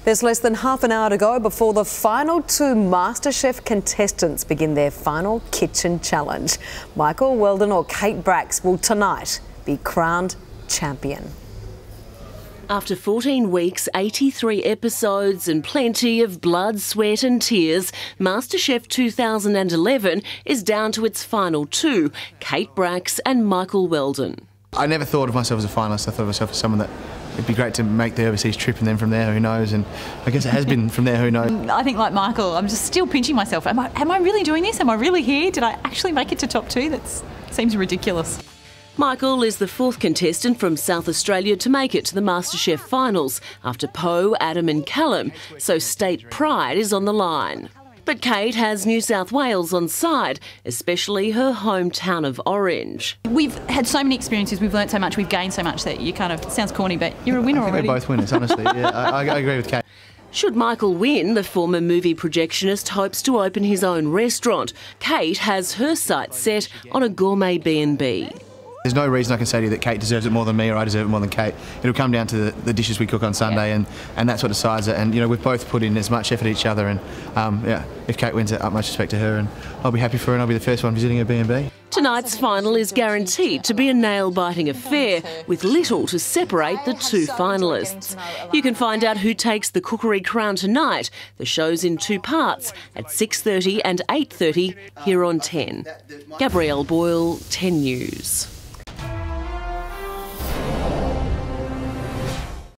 There's less than half an hour to go before the final two Masterchef contestants begin their final kitchen challenge. Michael, Weldon or Kate Bracks will tonight be crowned champion. After 14 weeks, 83 episodes and plenty of blood, sweat and tears, Masterchef 2011 is down to its final two, Kate Bracks and Michael Weldon. I never thought of myself as a finalist. I thought of myself as someone that it'd be great to make the overseas trip, and then from there, who knows? And I guess it has been from there, who knows? I think, like Michael, I'm just still pinching myself. Am I really doing this? Am I really here? Did I actually make it to top two? That seems ridiculous. Michael is the fourth contestant from South Australia to make it to the Masterchef finals after Poe, Adam and Callum, so state pride is on the line. But Kate has New South Wales on side, especially her hometown of Orange. We've had so many experiences, we've learnt so much, we've gained so much that you kind of, sounds corny, but you're a winner I think already. we're both winners, honestly. Yeah, I agree with Kate. Should Michael win, the former movie projectionist hopes to open his own restaurant. Kate has her sights set on a gourmet B&B. There's no reason I can say to you that Kate deserves it more than me or I deserve it more than Kate. It'll come down to the dishes we cook on Sunday, and that's what decides it. And, you know, we've both put in as much effort each other, and, if Kate wins it, utmost respect to her, and I'll be happy for her, and I'll be the first one visiting her B&B. Tonight's final is guaranteed to be a nail-biting affair, with little to separate the two finalists. You can find out who takes the cookery crown tonight. The show's in two parts, at 6:30 and 8:30 here on 10. Gabrielle Boyle, 10 News.